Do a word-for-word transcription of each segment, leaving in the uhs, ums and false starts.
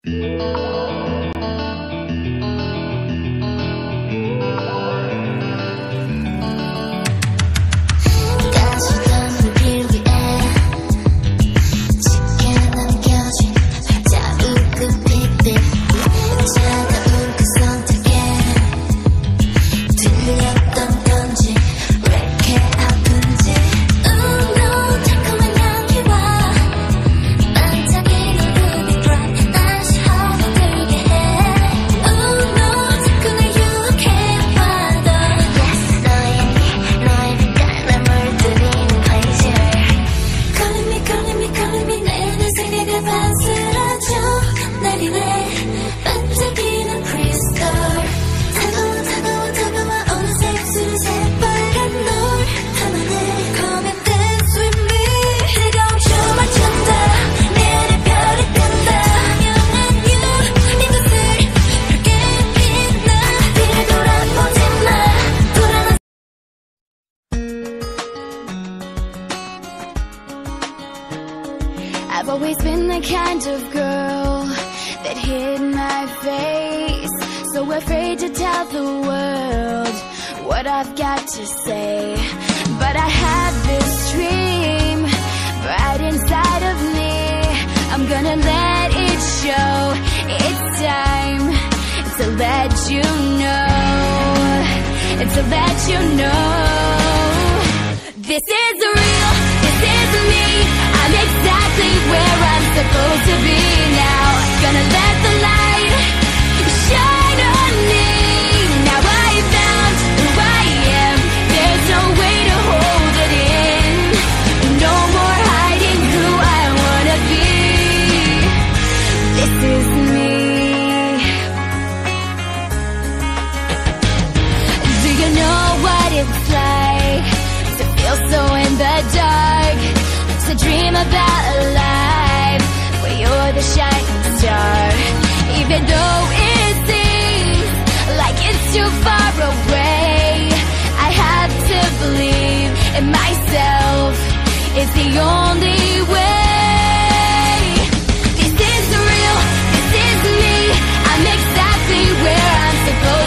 I've always been the kind of girl that hid my face, so afraid to tell the world what I've got to say. But I have this dream right inside of me. I'm gonna let it show. It's time to let you know, to let you know. This is real, this is me. I'm exactly where I'm supposed to be now. Gonna let the light shine on me. Now I found who I am. There's no way to hold it in. No more hiding who I wanna be. This is me. Do you know what it's like to feel so in the dark? To dream about a life where you're the shining star. Even though it seems like it's too far away, I have to believe in myself. It's the only way. This is real, this is me. I'm exactly where I'm supposed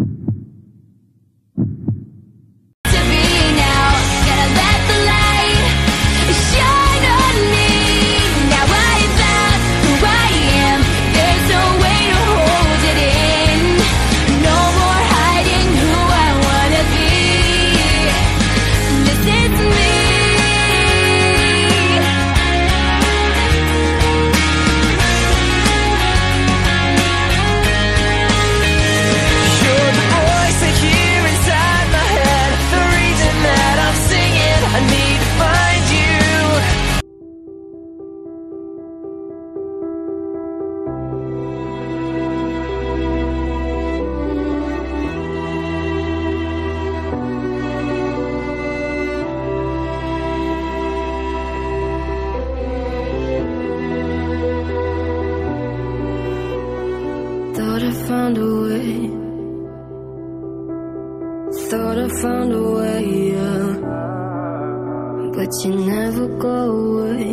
to be now. Gonna let the light shine on me. Now I found who I am. There's no way to hold it in. No more hiding who I wanna be. This is me. You're the voice I hear inside my head, the reason that I'm singing. I need to find you. Thought I found a way. Thought I found a way, yeah. But you never go away.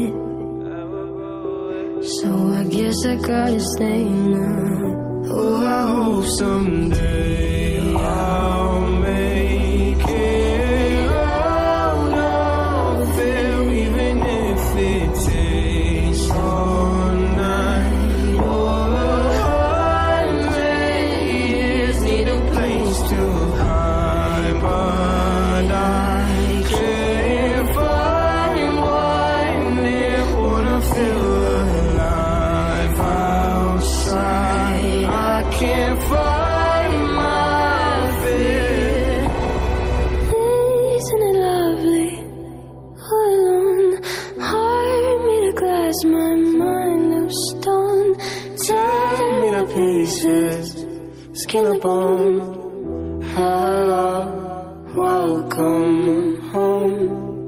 So I guess I gotta stay now. Oh, I hope someday I'll make it out of there, even if it takes all night. Oh, hundred years need a place to hide, but I can't find one near. Wanna feel alive outside. I can't find my fear. Isn't it lovely? All alone, heart made of glass, my mind of stone. Tear me to pieces, skin and bone. Hello, welcome home.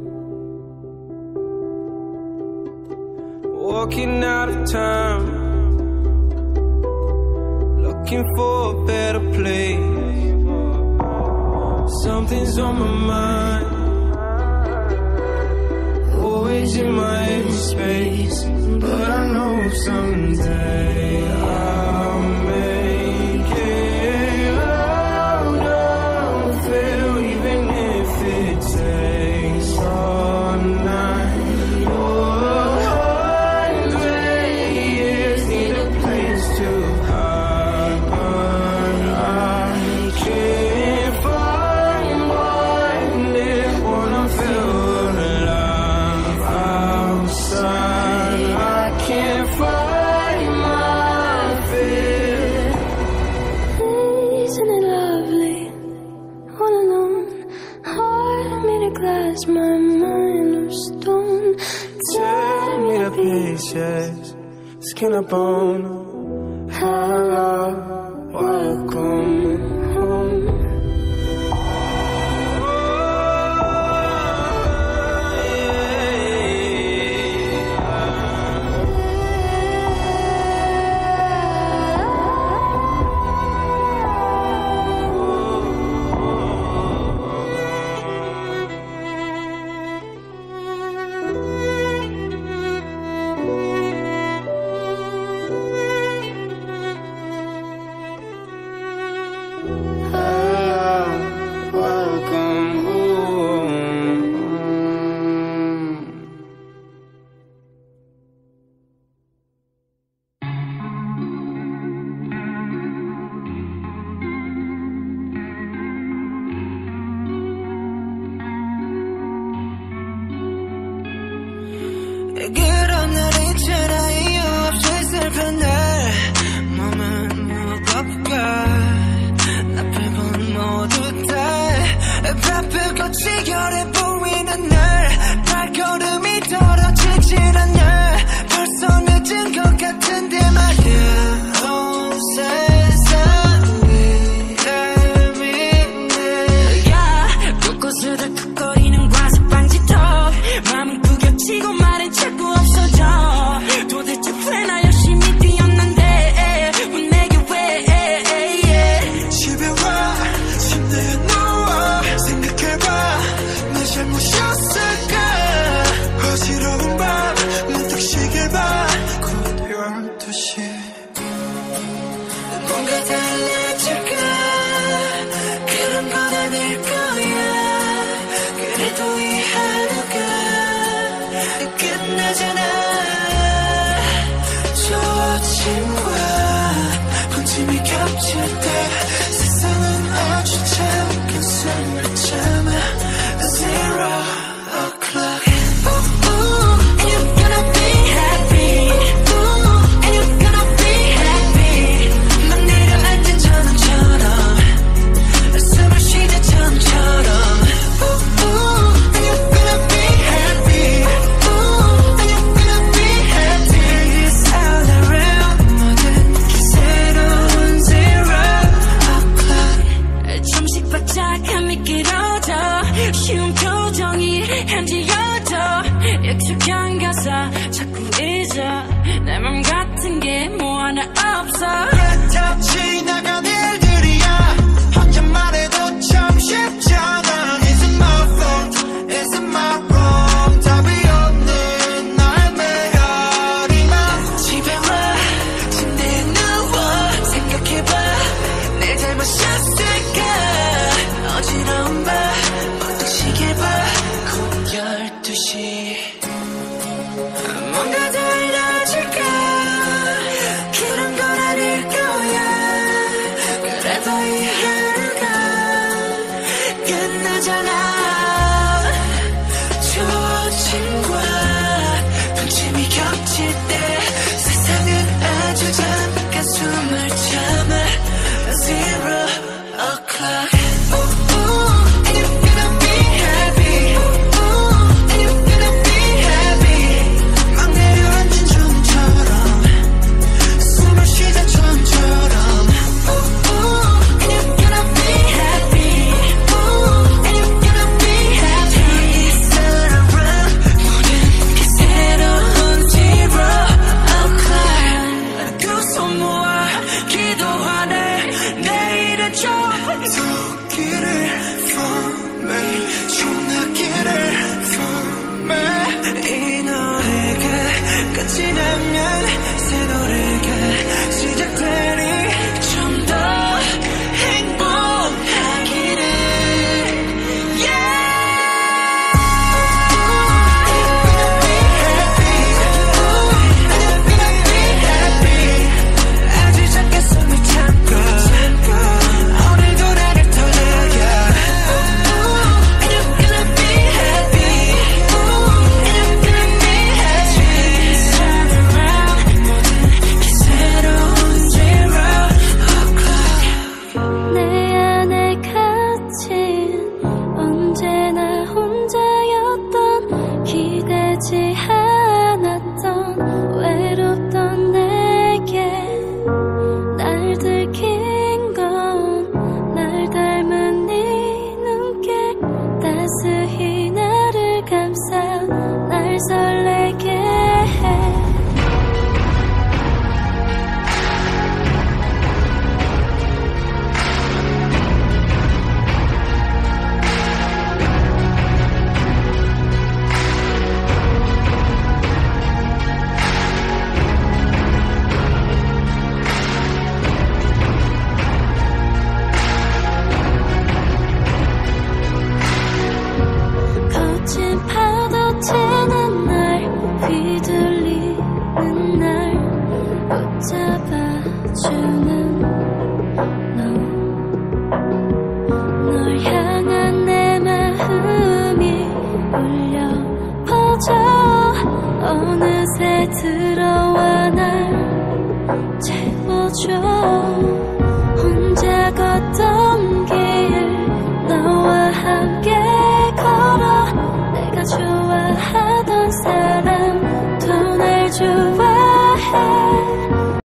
Walking out of town, looking for a better place. Something's on my mind, always in my space. But I know someday skin and bone. Hello, welcome home. 그런 날 있잖아 이유 없이 슬픈 날 몸은 무겁고 나쁠 건 모두 다 바쁠 것 지겨래 보이는 날 발걸음이 떨어지질 않아 벌써 늦은 것 같은데 말이야 온 세상이 날 믿네 야 곳곳을 덕덕거리는 과습방지턱 마음은 구겨치고 말은 자꾸 없어져 도대체 왜 나 열심히 뛰었는데 왜 내게 왜 집에 와 침대에 누워 생각해봐 내 잘못이었을까 어지러운 밤 문득 시계 봐 곧 열두 시 뭔가 달라질까 그런 건 아닐 거야 그래도 이 하루가 끝나잖아 저 아침과 분침이 겹칠 때 세상은 아주 잠깐 숨을 참아 Zero o'clock Ooh, ooh, and you're gonna be happy Ooh, and you're gonna be happy 막 내려앉은 전원처럼 숨을 쉬자 처음처럼 Ooh, ooh, and you're gonna be happy Ooh, and you're gonna be happy It's all around 모든 게 새로운 zero o'clock 좀씩 바짝함이 길어져 쉬운 표정이 현지여져 익숙한 가사 자꾸 잊어 내 맘 같은 게 뭐 하나 없어 다 지나간 일들이야 혼잣말 해도 참 쉽잖아 Is it my fault? Is it my wrong? 답이 없는 날 메아리만 집에 와 침대에 누워 생각해봐 내 잘못이었을까 어지러운 밤 문득 시계 봐곧 열두 시 뭔가 달라질까 그런 건 아닐 거야 그래도 이 하루가 끝나잖아 저 아침과 분침이 겹칠 때 세상은 아주 잠깐 숨을 참아 Zero o'clock Ooh, ooh, and you're gonna be happy Ooh, and you're gonna be happy 막 내려앉은 전처럼 숨을 쉬자 처음처럼 Ooh, ooh, and you're gonna be happy Ooh, and you're gonna be happy It's all around 모든 게 새로운 zero o'clock 두 손 모아 기도하네 내일은 좀 토끼를 for me 전화기를 for me 이 노래가 끝이 나면 새 노래가 시작되니 좀 더 행복하기를 Yeah 아주 잠깐 숨을 참고 오늘도 나를 떠나야 And you're gonna be happy And you're gonna be happy Turn around 멈추는 너, 널 향한 내 마음이 울려 퍼져 어느새 들어와 날 채워줘.